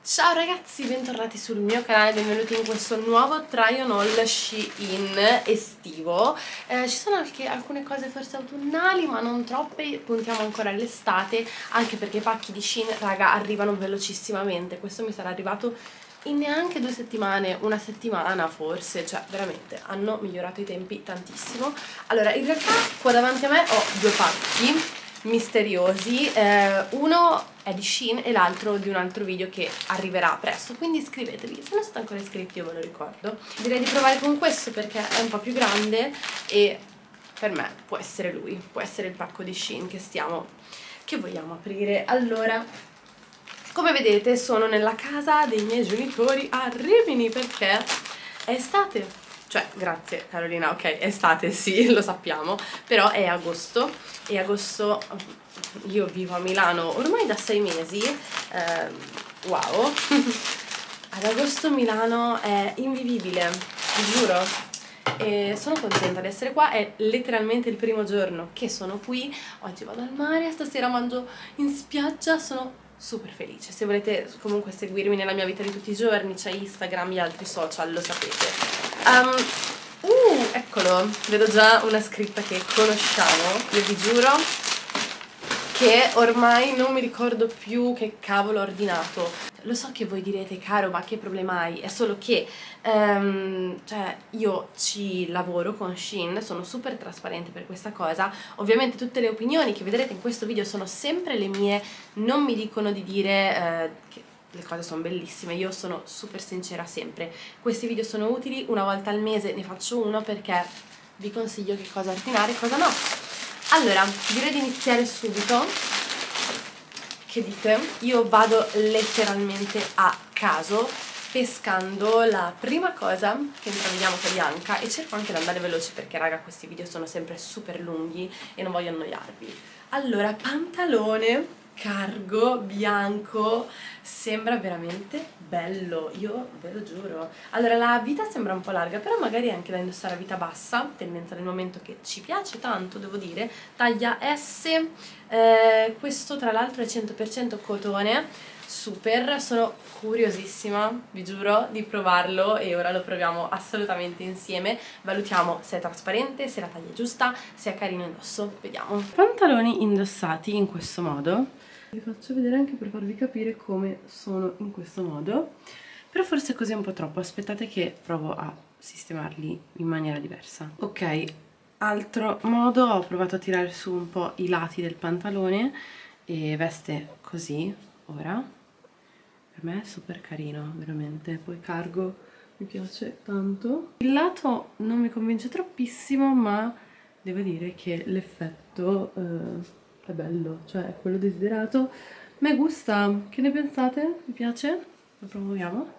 Ciao ragazzi, bentornati sul mio canale, benvenuti in questo nuovo try on haul Shein estivo. Ci sono anche alcune cose forse autunnali, ma non troppe, puntiamo ancora all'estate, anche perché i pacchi di Shein, raga, arrivano velocissimamente. Questo mi sarà arrivato in neanche 2 settimane, una settimana forse, cioè veramente hanno migliorato i tempi tantissimo. Allora, in realtà qua davanti a me ho due pacchi misteriosi, uno è di Shein e l'altro di un altro video che arriverà presto, quindi iscrivetevi, se non siete ancora iscritti io ve lo ricordo. Direi di provare con questo perché è un po' più grande e per me può essere lui, può essere il pacco di Shein che vogliamo aprire. Allora, come vedete sono nella casa dei miei genitori a Rimini perché è estate. Cioè, grazie Carolina, ok, è estate, sì, lo sappiamo, però è agosto, e agosto, io vivo a Milano ormai da 6 mesi, wow, ad agosto Milano è invivibile, vi giuro, e sono contenta di essere qua, è letteralmente il primo giorno che sono qui, oggi vado al mare, stasera mangio in spiaggia, sono super felice. Se volete comunque seguirmi nella mia vita di tutti i giorni, c'è Instagram, gli altri social, lo sapete. Eccolo, vedo già una scritta che conosciamo. Io vi giuro che ormai non mi ricordo più che cavolo ho ordinato. Lo so che voi direte, caro, ma che problema hai? È solo che cioè, io ci lavoro con Shein, sono super trasparente per questa cosa. Ovviamente tutte le opinioni che vedrete in questo video sono sempre le mie, non mi dicono di dire che le cose sono bellissime, io sono super sincera sempre. Questi video sono utili, una volta al mese ne faccio uno perché vi consiglio che cosa ordinare e cosa no. Allora, direi di iniziare subito. Che dite? Io vado letteralmente a caso, pescando la prima cosa che intravediamo con Bianca, e cerco anche di andare veloce perché raga questi video sono sempre super lunghi e non voglio annoiarvi. Allora, pantalone cargo bianco, sembra veramente bello, io ve lo giuro. Allora, la vita sembra un po' larga, però magari è anche da indossare a vita bassa, tendenza nel momento che ci piace tanto, devo dire. Taglia S, questo tra l'altro è 100% cotone, super, sono curiosissima, vi giuro, di provarlo e ora lo proviamo assolutamente insieme. Valutiamo se è trasparente, se la taglia è giusta, se è carino indosso, vediamo. Pantaloni indossati in questo modo. Vi faccio vedere anche per farvi capire come sono in questo modo, però forse così è un po' troppo, aspettate che provo a sistemarli in maniera diversa. Ok, altro modo, ho provato a tirare su un po' i lati del pantalone e veste così ora. Per me è super carino, veramente, poi cargo mi piace tanto. Il lato non mi convince troppissimo, ma devo dire che l'effetto è bello, cioè è quello desiderato. Me gusta, che ne pensate? Mi piace? Lo proviamo?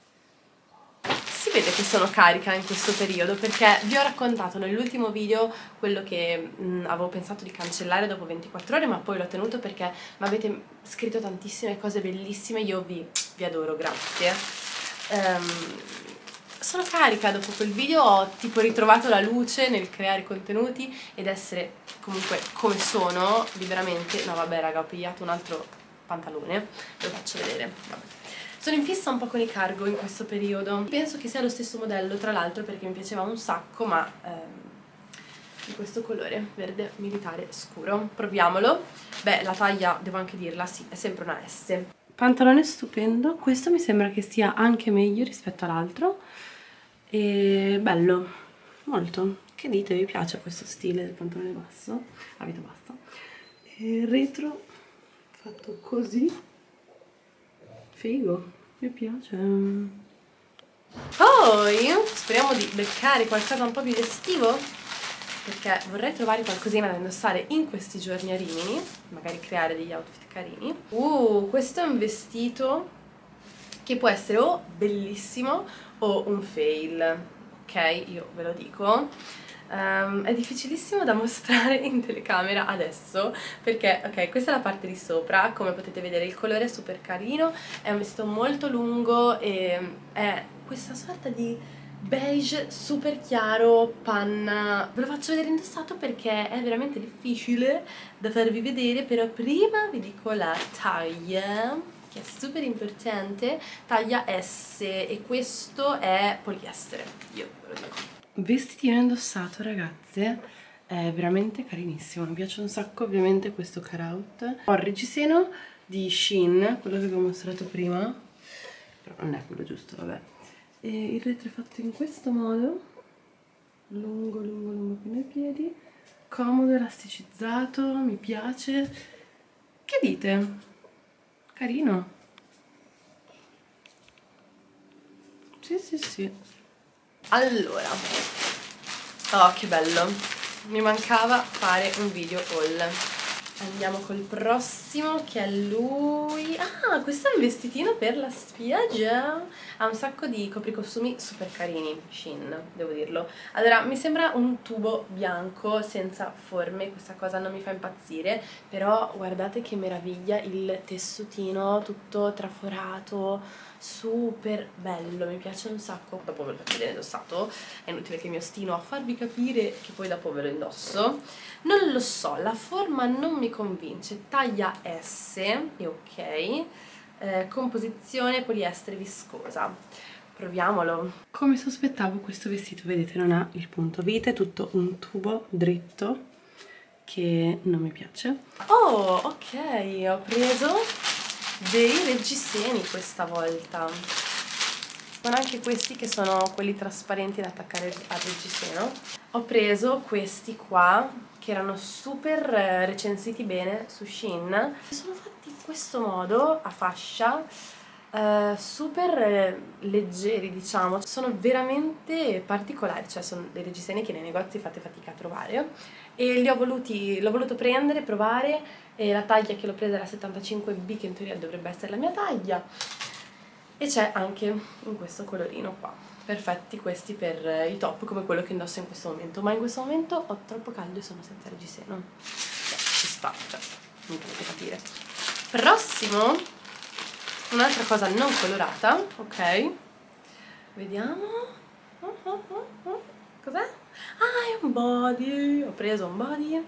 Si vede che sono carica in questo periodo perché vi ho raccontato nell'ultimo video quello che avevo pensato di cancellare dopo 24 ore, ma poi l'ho tenuto perché mi avete scritto tantissime cose bellissime, io vi adoro, grazie. Sono carica, dopo quel video ho tipo ritrovato la luce nel creare contenuti ed essere comunque come sono, liberamente. No vabbè raga, ho pigliato un altro pantalone, ve lo faccio vedere, vabbè. Sono in fissa un po' con i cargo in questo periodo. Penso che sia lo stesso modello, tra l'altro, perché mi piaceva un sacco, ma di questo colore, verde militare scuro. Proviamolo. Beh, la taglia, devo anche dirla, sì, è sempre una S. Pantalone stupendo. Questo mi sembra che stia anche meglio rispetto all'altro. E bello, molto. Che dite, vi piace questo stile del pantalone basso? A vita bassa. E il retro fatto così. Figo, mi piace. Poi speriamo di beccare qualcosa un po' più estivo, perché vorrei trovare qualcosina da indossare in questi giorni a Rimini, magari creare degli outfit carini. Questo è un vestito che può essere o bellissimo o un fail, ok? Io ve lo dico. È difficilissimo da mostrare in telecamera adesso perché, ok, questa è la parte di sopra, come potete vedere il colore è super carino, è un vestito molto lungo e è questa sorta di beige super chiaro, panna. Ve lo faccio vedere indossato perché è veramente difficile da farvi vedere, però prima vi dico la taglia. che è super importante, taglia S, e questo è poliestere, io ve lo dico. Vestitino indossato, ragazze, è veramente carinissimo, mi piace un sacco. Ovviamente questo cutout. Ho il reggiseno di Shein, quello che vi ho mostrato prima, però non è quello giusto, vabbè. E il retro è fatto in questo modo, lungo lungo lungo fino ai piedi, comodo, elasticizzato, mi piace. Che dite? Carino. Sì, sì, sì. Allora, oh che bello, mi mancava fare un video haul. Andiamo col prossimo, che è lui. Ah, questo è un vestitino per la spiaggia. Ha un sacco di copricostumi super carini, Shein, devo dirlo. Allora, mi sembra un tubo bianco senza forme, questa cosa non mi fa impazzire, però guardate che meraviglia il tessutino tutto traforato, super bello, mi piace un sacco. Dopo ve lo faccio vedere indossato, è inutile che mi ostino a farvi capire che poi dopo ve lo indosso. Non lo so, la forma non mi convince, taglia S, e ok, composizione poliestere viscosa. Proviamolo. Come sospettavo, questo vestito, vedete, non ha il punto vita, è tutto un tubo dritto che non mi piace. Oh, ok, ho preso dei reggiseni questa volta. Sono anche questi che sono quelli trasparenti da attaccare al reggiseno. Ho preso questi qua che erano super recensiti bene su Shein. Sono fatti in questo modo a fascia, super leggeri, diciamo. Sono veramente particolari, cioè sono dei reggiseni che nei negozi fate fatica a trovare, e l'ho voluto prendere, provare, e la taglia che l'ho presa era 75B, che in teoria dovrebbe essere la mia taglia, e c'è anche in questo colorino qua. Perfetti questi per i top, come quello che indosso in questo momento, ma in questo momento ho troppo caldo e sono senza reggiseno. Ci sta, cioè, mi potete capire. Prossimo, un'altra cosa non colorata, ok? Vediamo. Cos'è? Ah, è un body. Ho preso un body.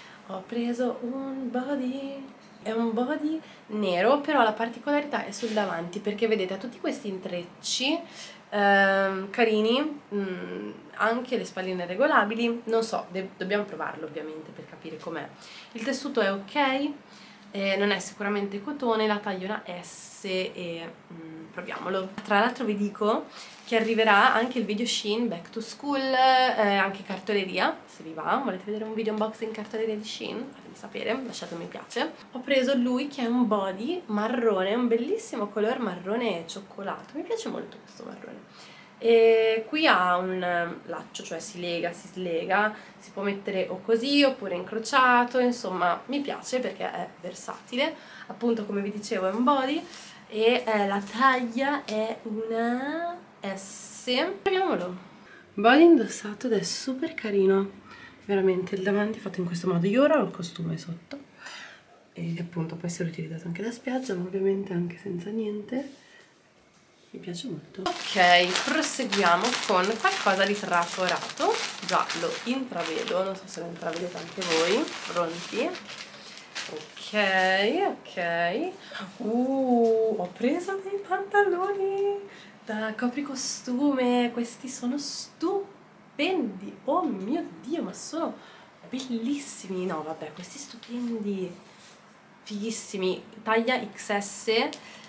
È un body nero, però la particolarità è sul davanti, perché vedete ha tutti questi intrecci carini, anche le spalline regolabili. Non so, dobbiamo provarlo ovviamente per capire com'è. Il tessuto è ok, non è sicuramente cotone, la taglia è una S, e proviamolo. Tra l'altro vi dico che arriverà anche il video Shein Back to School, anche cartoleria, se vi va. Volete vedere un video unboxing cartoleria di Shein? Fatemi sapere, lasciate un mi piace. Ho preso lui che è un body marrone, un bellissimo color marrone cioccolato, mi piace molto questo marrone. E qui ha un laccio, cioè si lega, si slega, si può mettere o così oppure incrociato, insomma mi piace perché è versatile. Appunto, come vi dicevo, è un body, e la taglia è una S. Proviamolo. Body indossato ed è super carino, veramente. Il davanti è fatto in questo modo. Io ora ho il costume sotto, e appunto può essere utilizzato anche da spiaggia, ma ovviamente anche senza niente. Mi piace molto. Ok, proseguiamo con qualcosa di traforato. Già lo intravedo, non so se lo intravedete anche voi. Pronti? Ok, ok. Ho preso dei pantaloni da copricostume. Questi sono stupendi. Oh mio Dio, ma sono bellissimi. No, vabbè, questi stupendi, fighissimi. Taglia XS.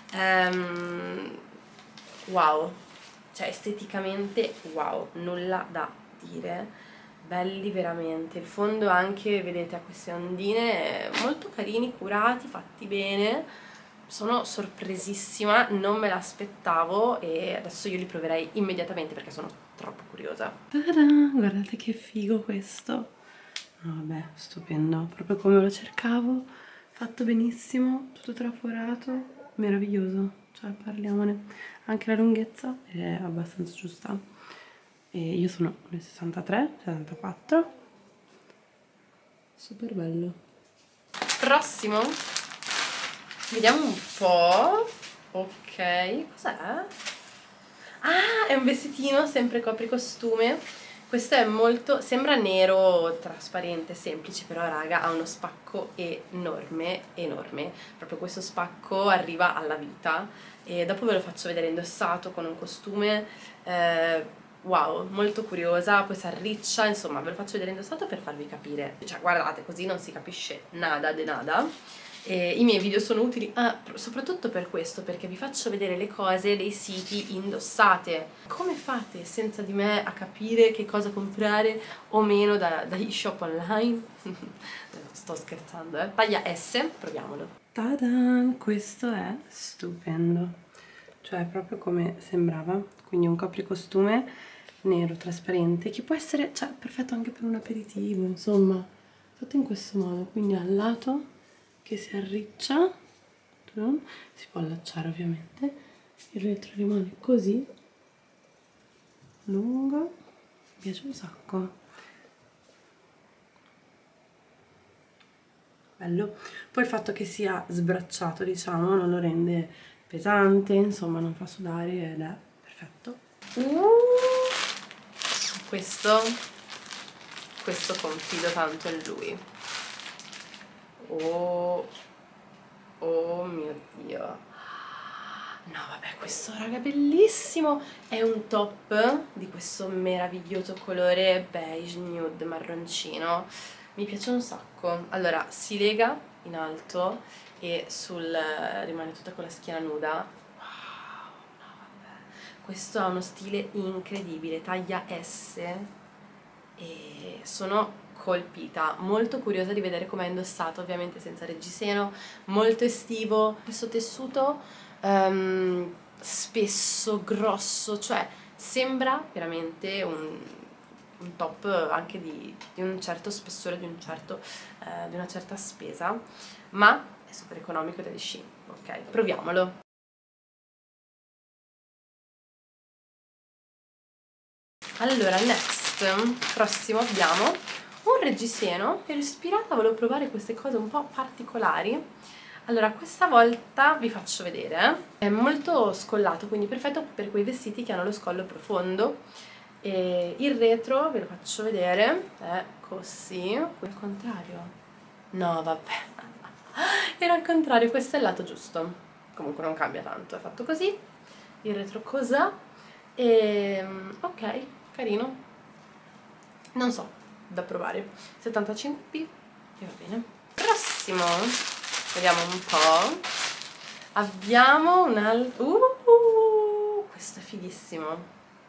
Wow, cioè esteticamente wow, nulla da dire, belli veramente. Il fondo anche, vedete, ha queste ondine molto carini, curati, fatti bene. Sono sorpresissima, non me l'aspettavo, e adesso io li proverei immediatamente perché sono troppo curiosa. Ta-da! Guardate che figo questo. No, vabbè, stupendo, proprio come lo cercavo, fatto benissimo, tutto traforato, meraviglioso. Cioè, parliamone. Anche la lunghezza è abbastanza giusta, e io sono 1,63 74. Super bello. Prossimo, vediamo un po'. Ok, cos'è? Ah, è un vestitino sempre copricostume Questo è molto, sembra nero trasparente, semplice, però raga ha uno spacco enorme, enorme. Proprio questo spacco arriva alla vita e dopo ve lo faccio vedere indossato con un costume. Wow, molto curiosa, poi si arriccia, insomma ve lo faccio vedere indossato per farvi capire. Cioè guardate, così non si capisce nada de nada. I miei video sono utili soprattutto per questo, perché vi faccio vedere le cose dei siti indossate. Come fate senza di me a capire che cosa comprare o meno dagli shop online? Sto scherzando, eh. Taglia S, proviamolo. Tadan! Questo è stupendo, cioè proprio come sembrava, quindi un copricostume nero trasparente che può essere, cioè, perfetto anche per un aperitivo, insomma, fatto in questo modo, quindi al lato che si arriccia, si può allacciare ovviamente, il retro rimane così lungo, mi piace un sacco, bello. Poi il fatto che sia sbracciato, diciamo, non lo rende pesante, insomma non fa sudare ed è perfetto. Questo confido tanto in lui. Oh mio Dio. No vabbè, questo raga è bellissimo. È un top di questo meraviglioso colore beige nude marroncino. Mi piace un sacco. Allora, si lega in alto e rimane tutta con la schiena nuda. Wow, no vabbè. Questo ha uno stile incredibile, taglia S e sono colpita, molto curiosa di vedere com'è indossato, ovviamente senza reggiseno, molto estivo, questo tessuto spesso, grosso, cioè sembra veramente un top anche di un certo spessore, di una certa spesa, ma è super economico ed è di Shein, ok? Proviamolo. Allora, prossimo abbiamo un reggiseno. Ero ispirata, volevo provare queste cose un po' particolari. Allora, questa volta vi faccio vedere. È molto scollato, quindi perfetto per quei vestiti che hanno lo scollo profondo. E il retro, ve lo faccio vedere, è così. Al contrario. No, vabbè. Era al contrario, questo è il lato giusto. Comunque non cambia tanto, è fatto così. Il retro cos'ha? Ok, carino. Non so, da provare. 75p e va bene. Prossimo, vediamo un po'. Abbiamo un altro. Questo è fighissimo.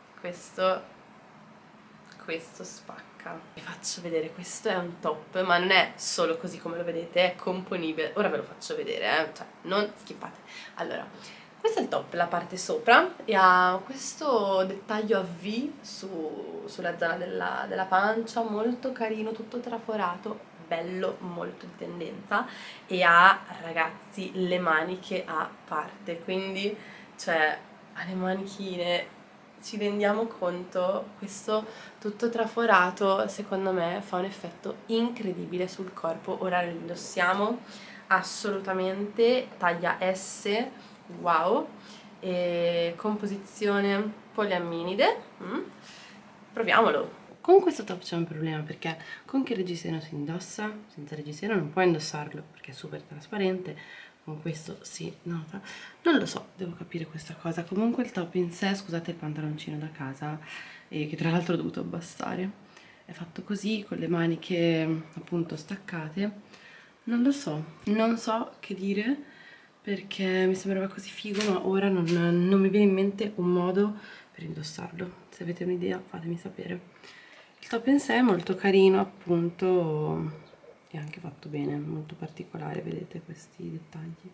Questo spacca. Vi faccio vedere, questo è un top, ma non è solo così come lo vedete, è componibile. Ora ve lo faccio vedere, cioè non skippate. Allora, questo è il top, la parte sopra, e ha questo dettaglio a V sulla zona della pancia, molto carino, tutto traforato, bello, molto di tendenza, e ha, ragazzi, le maniche a parte, quindi, cioè, ha le manichine, ci rendiamo conto, questo tutto traforato, secondo me, fa un effetto incredibile sul corpo. Ora lo indossiamo, assolutamente, taglia S, wow, e composizione poliamminide. Proviamolo. Con questo top c'è un problema, perché con che reggiseno si indossa? Senza reggiseno non puoi indossarlo perché è super trasparente. Con questo si nota, non lo so, devo capire questa cosa. Comunque il top in sé, scusate il pantaloncino da casa, che tra l'altro ho dovuto abbassare, è fatto così con le maniche appunto staccate. Non lo so, non so che dire, perché mi sembrava così figo, ma ora non mi viene in mente un modo per indossarlo. Se avete un'idea fatemi sapere. Il top in sé è molto carino, appunto, è anche fatto bene, molto particolare, vedete questi dettagli.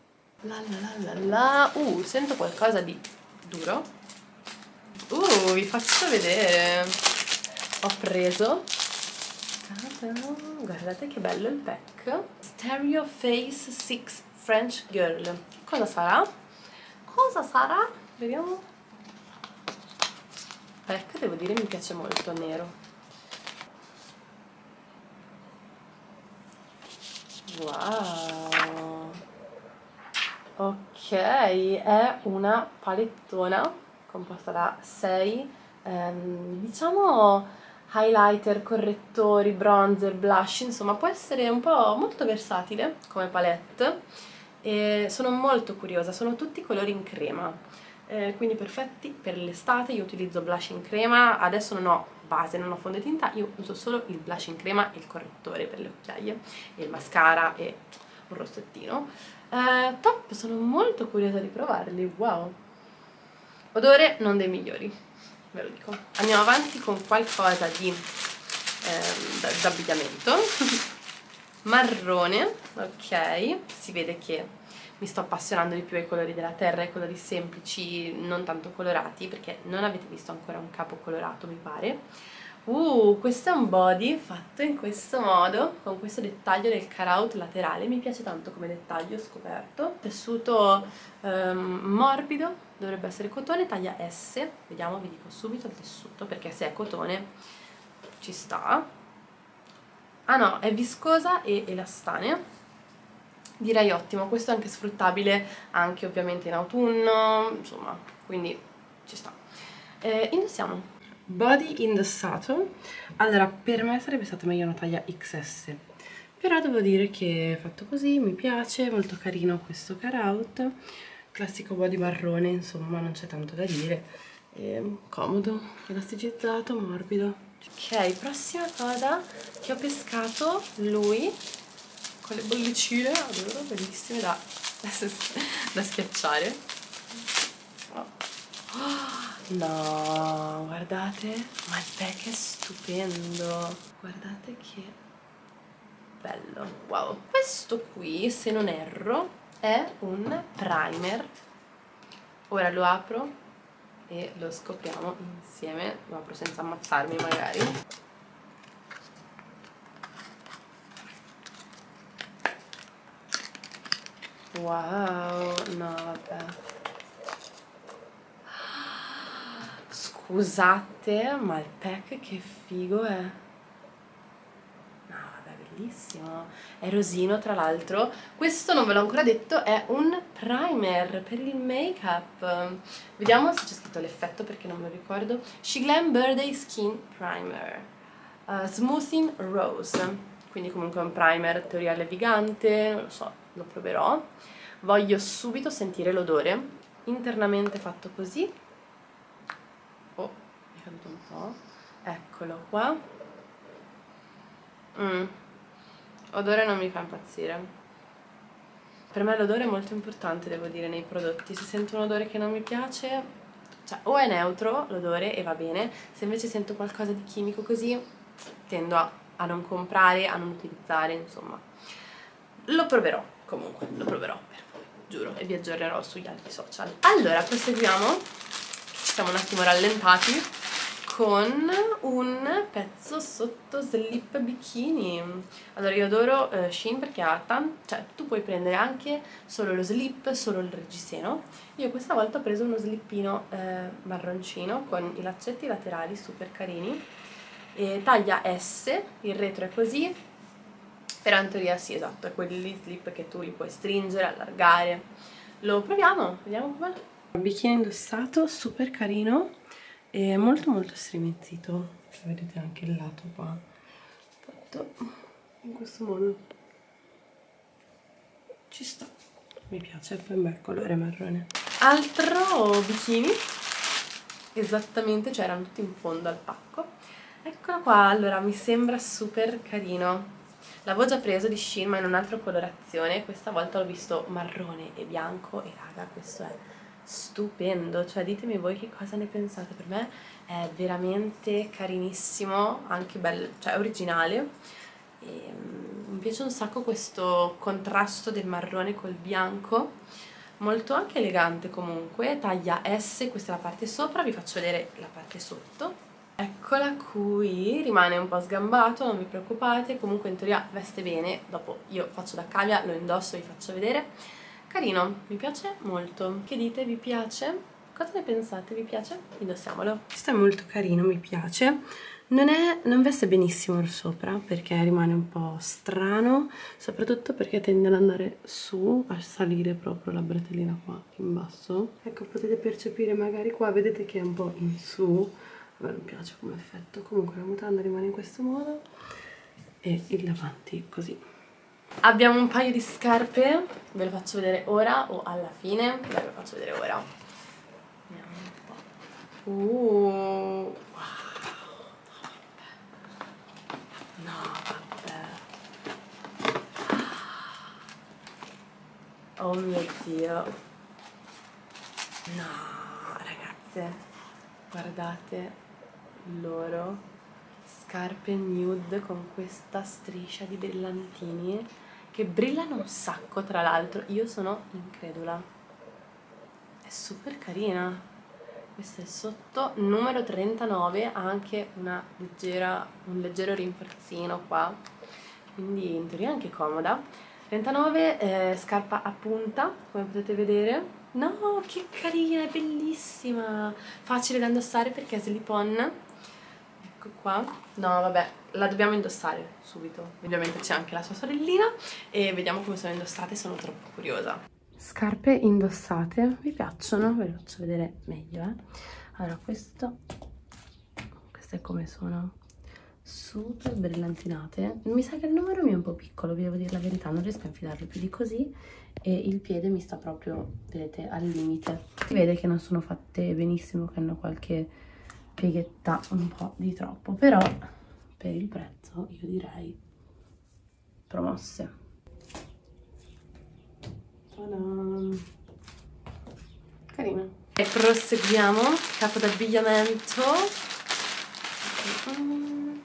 Sento qualcosa di duro. Vi faccio vedere. Ho preso, guardate che bello il pack, Stereo Face 6 French Girl. Cosa sarà? Cosa sarà? Vediamo. Pack, devo dire, mi piace molto il nero. Wow, ok, è una palettona composta da 6 diciamo highlighter, correttori, bronzer, blush, insomma può essere un po' molto versatile come palette e sono molto curiosa, sono tutti colori in crema, quindi perfetti per l'estate. Io utilizzo blush in crema, adesso non ho base, non ho fondotinta, io uso solo il blush in crema e il correttore per le occhiaie e il mascara e un rossettino. Top, sono molto curiosa di provarli, wow! Odore non dei migliori, ve lo dico. Andiamo avanti con qualcosa di d'abbigliamento. Marrone, ok, si vede che mi sto appassionando di più ai colori della terra, ai colori semplici, non tanto colorati, perché non avete visto ancora un capo colorato, mi pare. Questo è un body fatto in questo modo, con questo dettaglio del cutout laterale, mi piace tanto come dettaglio, ho scoperto. Tessuto morbido, dovrebbe essere cotone, taglia S, vediamo, vi dico subito il tessuto, perché se è cotone ci sta. Ah no, è viscosa e elastanea, direi ottimo. Questo è anche sfruttabile anche ovviamente in autunno, insomma, quindi ci sta. Indossiamo. Body indossato. Allora, per me sarebbe stata meglio una taglia XS, però devo dire che fatto così mi piace, molto carino questo cutout, classico body marrone, insomma non c'è tanto da dire, comodo, elasticizzato, morbido. Ok, prossima cosa che ho pescato, lui con le bollicine, adoro, bellissime da schiacciare. No, guardate, ma il pack è stupendo, guardate che bello, wow. Questo qui, se non erro, è un primer. Ora lo apro e lo scopriamo insieme, lo apro senza ammazzarmi magari. Wow, no vabbè. Scusate, ma il pack che figo è. No, vabbè, bellissimo. È rosino, tra l'altro. Questo, non ve l'ho ancora detto, è un primer per il make-up. Vediamo se c'è scritto l'effetto, perché non me lo ricordo. She Glam Birthday Skin Primer. Smoothing Rose. Quindi comunque è un primer, teoria levigante, non lo so, lo proverò. Voglio subito sentire l'odore. Internamente fatto così. Oh, mi è caduto un po'. Eccolo qua. Odore non mi fa impazzire. Per me l'odore è molto importante, devo dire, nei prodotti. Se sento un odore che non mi piace, cioè o è neutro l'odore e va bene, se invece sento qualcosa di chimico così, tendo a non comprare, a non utilizzare, insomma. Lo proverò, comunque, lo proverò per voi, giuro, e vi aggiornerò sugli altri social. Allora, proseguiamo. Ci siamo un attimo rallentati con un pezzo sotto slip bikini. Allora, io adoro Shein perché ha cioè tu puoi prendere anche solo lo slip, solo il reggiseno. Io questa volta ho preso uno slippino marroncino con i laccetti laterali super carini, e taglia S, il retro è così, però in teoria sì, esatto, è quelli slip che tu li puoi stringere, allargare. Lo proviamo, vediamo com'è. Bikini indossato, super carino e molto molto striminzito. Vedete anche il lato qua fatto in questo modo, ci sta, mi piace, poi bel colore marrone. Altro bikini, esattamente, cioè erano tutti in fondo al pacco. Eccolo qua. Allora, mi sembra super carino. L'avevo già preso di Shein ma in un'altra colorazione, questa volta l'ho visto marrone e bianco e raga, questo è stupendo, cioè ditemi voi che cosa ne pensate. Per me è veramente carinissimo, anche bello, cioè originale, e mi piace un sacco questo contrasto del marrone col bianco, molto anche elegante comunque. Taglia S, questa è la parte sopra, vi faccio vedere la parte sotto. Eccola qui, rimane un po' sgambato, non vi preoccupate, comunque in teoria veste bene, dopo io faccio da cavia, lo indosso e vi faccio vedere. Carino, mi piace molto. Che dite, vi piace? Cosa ne pensate, vi piace? Indossiamolo. Questo è molto carino, mi piace. Non veste benissimo il sopra perché rimane un po' strano, soprattutto perché tende ad andare su, a salire proprio la bretellina qua in basso. Ecco, potete percepire magari qua, vedete che è un po' in su, me non piace come effetto. Comunque la mutanda rimane in questo modo e il davanti così. Abbiamo un paio di scarpe, ve lo faccio vedere ora o alla fine? Beh, ve lo faccio vedere ora. Vediamo un po'. Wow. No, vabbè. Oh mio Dio. No, ragazze, guardate loro scarpe nude con questa striscia di brillantini che brillano un sacco, tra l'altro. Io sono incredula, è super carina. Questo è sotto, numero 39, ha anche un leggero rinforzino qua, quindi in teoria anche comoda. 39, scarpa a punta, come potete vedere. No, che carina, è bellissima, facile da indossare perché è slip-on. Ecco qua. No, vabbè, la dobbiamo indossare subito. Ovviamente c'è anche la sua sorellina e vediamo come sono indossate, sono troppo curiosa. Scarpe indossate, vi piacciono? Ve le faccio vedere meglio, Allora, queste come sono? Super brillantinate. Mi sa che il numero mi è un po' piccolo, vi devo dire la verità, non riesco a infilarlo più di così e il piede mi sta proprio, vedete, al limite. Si vede che non sono fatte benissimo, che hanno qualche pieghetta un po' di troppo, però per il prezzo io direi promosse. Carina. E proseguiamo, capo d'abbigliamento. Oh mio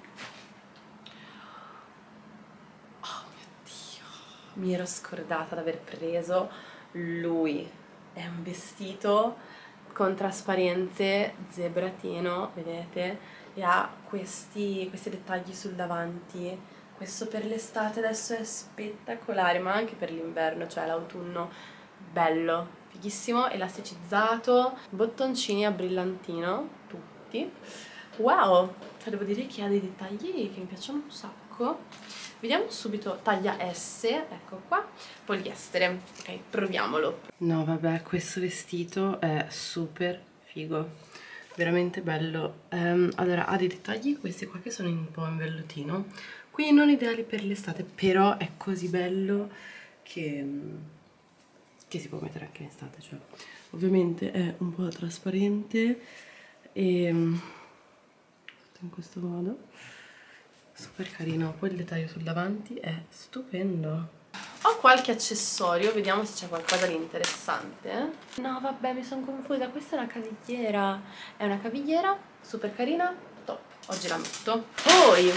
Dio, mi ero scordata di aver preso lui. È un vestito con trasparenze zebratino, vedete? E ha questi dettagli sul davanti. Questo per l'estate adesso è spettacolare, ma anche per l'inverno, cioè l'autunno, bello, fighissimo, elasticizzato, bottoncini a brillantino, tutti. Wow, cioè devo dire che ha dei dettagli che mi piacciono un sacco. Vediamo subito taglia S, ecco qua, poliestere. Ok, proviamolo. No, vabbè, questo vestito è super figo, veramente bello. Allora, ha dei dettagli, questi qua che sono un po' in vellutino, quindi non ideali per l'estate, però è così bello che si può mettere anche in estate, cioè ovviamente è un po' trasparente e in questo modo super carino. Poi il dettaglio sul davanti è stupendo. Ho qualche accessorio, vediamo se c'è qualcosa di interessante. No, vabbè, mi sono confusa, questa è una cavigliera. È una cavigliera super carina, top, oggi la metto. Poi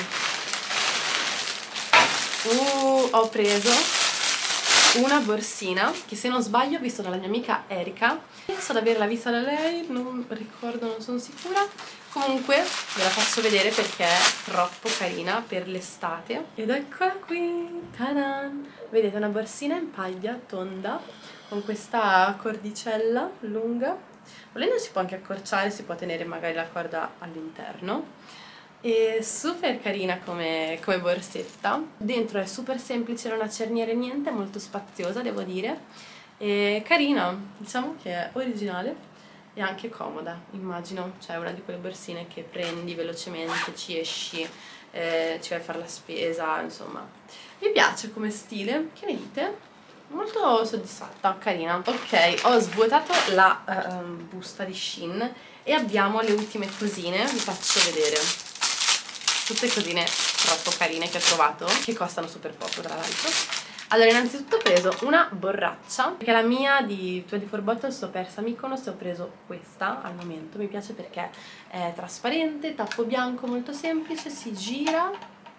ho preso una borsina che, se non sbaglio, ho visto dalla mia amica Erika. Penso di averla vista da lei, non ricordo, non sono sicura. Comunque ve la faccio vedere perché è troppo carina per l'estate. Ed eccola qui, ta-dan! Vedete, una borsina in paglia tonda con questa cordicella lunga. Volendo si può anche accorciare, si può tenere magari la corda all'interno. E super carina come borsetta. Dentro è super semplice, non ha cerniere niente, molto spaziosa devo dire, e carina, diciamo che è originale e anche comoda, immagino. Cioè, una di quelle borsine che prendi velocemente, ci esci, ci vai a fare la spesa, insomma. Mi piace come stile, che ne dite? Molto soddisfatta, carina. Ok, ho svuotato la busta di Shein e abbiamo le ultime cosine, vi faccio vedere. Tutte cosine troppo carine che ho trovato, che costano super poco tra l'altro. Allora, innanzitutto ho preso una borraccia, perché la mia di 24 Bottles l'ho persa a Mykonos e ho preso questa al momento. Mi piace perché è trasparente, tappo bianco, molto semplice, si gira.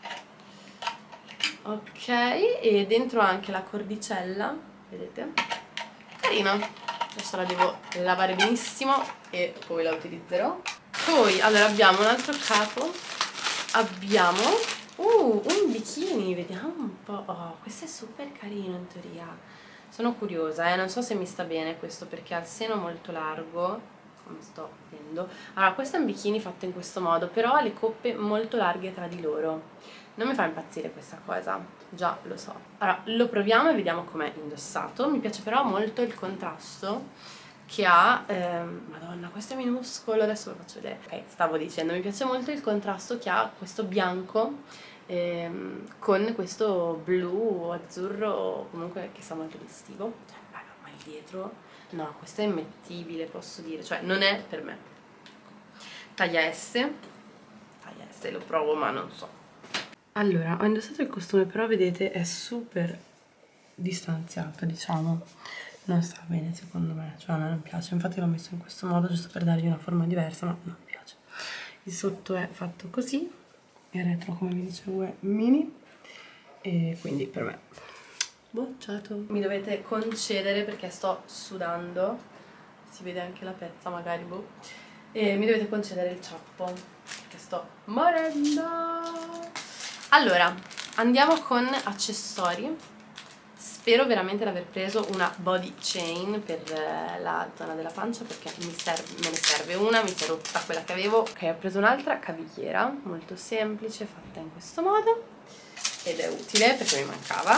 Ok, e dentro ha anche la cordicella, vedete? Carina. Adesso la devo lavare benissimo e poi la utilizzerò. Poi, allora, abbiamo un altro capo. Abbiamo un bikini, vediamo un po'. Oh, questo è super carino in teoria. Sono curiosa, non so se mi sta bene questo perché ha il seno molto largo, come sto vedendo. Allora, questo è un bikini fatto in questo modo, però ha le coppe molto larghe tra di loro. Non mi fa impazzire questa cosa, già lo so. Allora, lo proviamo e vediamo com'è indossato. Mi piace però molto il contrasto che ha, madonna questo è minuscolo, adesso lo faccio vedere. Ok, stavo dicendo, mi piace molto il contrasto che ha questo bianco con questo blu azzurro, comunque che sta molto estivo. Cioè, raga, ma il dietro, no, questo è immettibile, posso dire, cioè non è per me. Taglia S, lo provo ma non so. Allora, ho indossato il costume, però vedete è super distanziato, diciamo. Non sta bene secondo me, cioè a me non piace, infatti l'ho messo in questo modo giusto per dargli una forma diversa, ma non mi piace. Il sotto è fatto così, il retro come vi dicevo è mini, e quindi per me bocciato. Mi dovete concedere perché sto sudando, si vede anche la pezza magari, boh, e mi dovete concedere il ciappo perché sto morendo. Allora, andiamo con accessori. Spero veramente di aver preso una body chain per la zona della pancia perché me ne serve una, mi si è rotta quella che avevo. Ok, ho preso un'altra cavigliera molto semplice, fatta in questo modo, ed è utile perché mi mancava.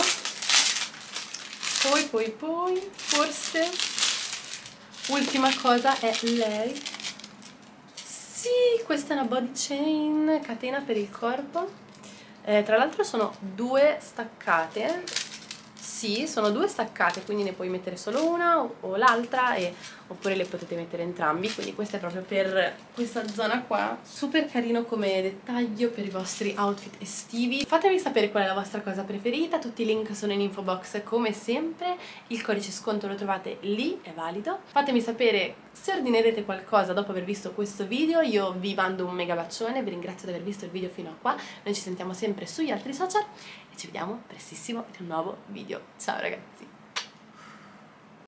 Poi, forse, ultima cosa è lei. Sì, questa è una body chain, catena per il corpo. Tra l'altro sono due staccate. Sì, sono due staccate, quindi ne puoi mettere solo una o l'altra, oppure le potete mettere entrambi, quindi questa è proprio per questa zona qua. Super carino come dettaglio per i vostri outfit estivi. Fatemi sapere qual è la vostra cosa preferita, tutti i link sono in info box come sempre, il codice sconto lo trovate lì, è valido. Fatemi sapere se ordinerete qualcosa dopo aver visto questo video, io vi mando un mega bacione, vi ringrazio di aver visto il video fino a qua, noi ci sentiamo sempre sugli altri social e ci vediamo prestissimo in un nuovo video. Ciao ragazzi!